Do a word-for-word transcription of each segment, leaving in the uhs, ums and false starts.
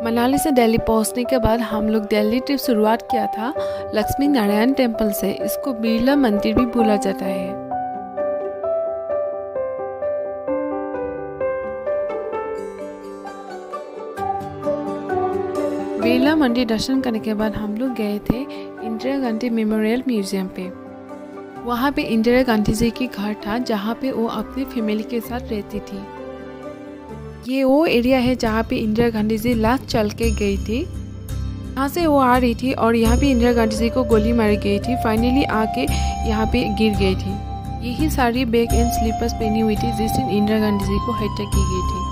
मनाली से दिल्ली पहुंचने के बाद हम लोग दिल्ली ट्रिप शुरुआत किया था लक्ष्मी नारायण टेम्पल से। इसको बिरला मंदिर भी बोला जाता है। बिरला मंदिर दर्शन करने के बाद हम लोग गए थे इंदिरा गांधी मेमोरियल म्यूजियम पे। वहाँ पे इंदिरा गांधी जी की घर था जहाँ पे वो अपनी फैमिली के साथ रहती थी। ये वो एरिया है जहाँ पे इंदिरा गांधी जी लास्ट चल के गई थी। यहाँ से वो आ रही थी और यहाँ पे इंदिरा गांधी जी को गोली मारी गई थी। फाइनली आके यहाँ पे गिर गई थी। यही सारी बैग एंड स्लीपर्स पहनी हुई थी जिस दिन इंदिरा गांधी जी को हत्या की गई थी।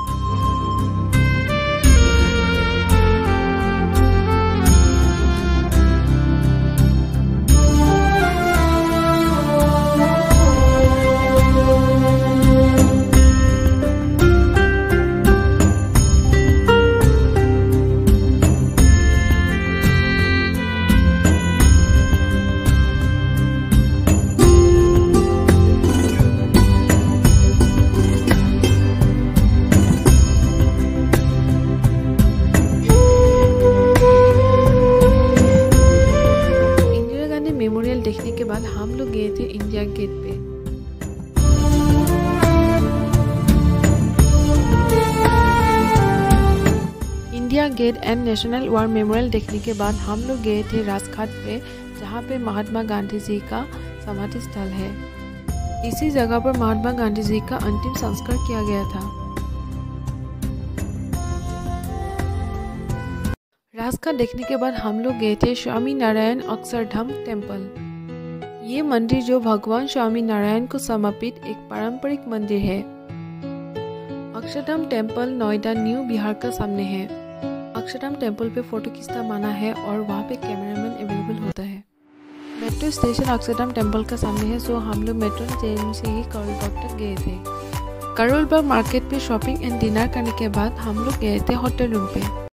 मेमोरियल देखने के बाद हम लोग गए थे इंडिया गेट पे। India Gate and national war memorial देखने के बाद हम लोग गए थे राजघाट पे, जहाँ पे महात्मा गांधी जी का समाधि स्थल है। इसी जगह पर महात्मा गांधी जी का अंतिम संस्कार किया गया था। राजघाट देखने के बाद हम लोग गए थे स्वामी नारायण अक्षरधाम टेम्पल। ये मंदिर जो भगवान स्वामी नारायण को समर्पित एक पारंपरिक मंदिर है। अक्षरधाम टेम्पल नोएडा न्यू बिहार का सामने है। अक्षरधाम टेम्पल पे फोटो खींचना मना है और वहाँ पे कैमरामैन अवेलेबल होता है। मेट्रो स्टेशन अक्षरधाम टेम्पल का सामने है, सो हम लोग मेट्रो ट्रेन से ही करोल बाग तक गए थे। करोल बाग मार्केट पे शॉपिंग एंड डिनर करने के बाद हम लोग गए थे होटल रूम पे।